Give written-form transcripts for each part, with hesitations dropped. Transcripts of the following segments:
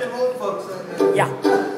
them old folks out there. Yeah.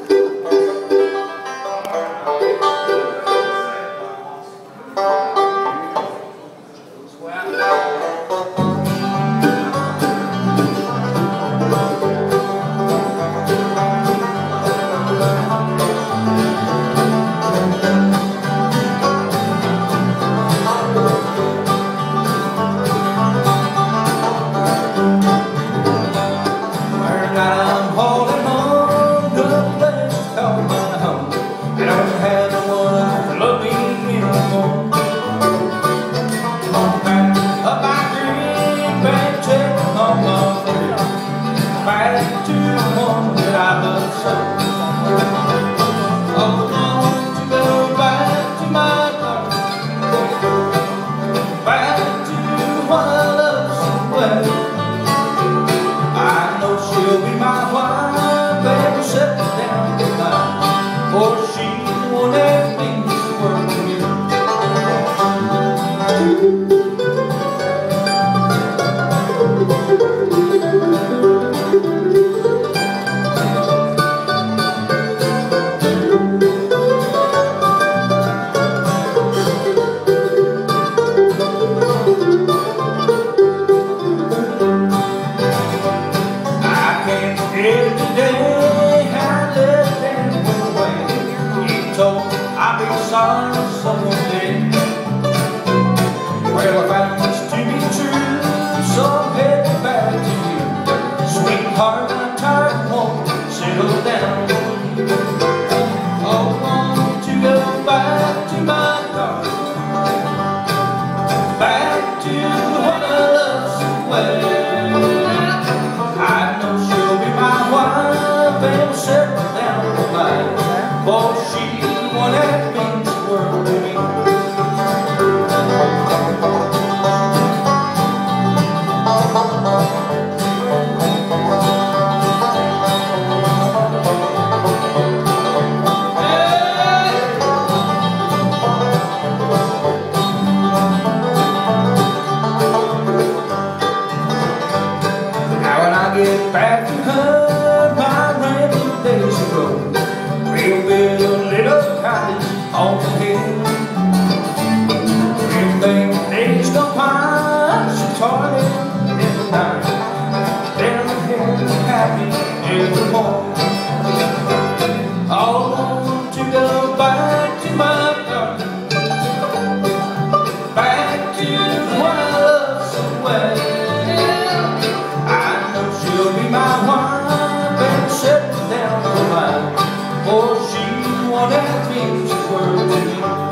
Back to one that I love so. Oh, I want to go back to my daughter, back to one I love so well. I know she'll be my wife, baby, settle down goodbye, for she won't have things to work with me. Every day I let them go away. You told I'd be sorry someone did. Well, I found this to be true, so I'm heading back to you. Sweetheart, I'm tired, won't settle down. Oh, I want to go back to my daughter, back to what I love so well. Settle down the line, for she won't have things to work with me. Now when I get back to her, days ago, we'll build a little cottage on the hill. Everything days go by, she's toiling in the night, then the hill is happy every morning. I want to go back to my daughter, back to what I love so well. I know she'll be my wife, and settle down the line, for she won't have things to work with me.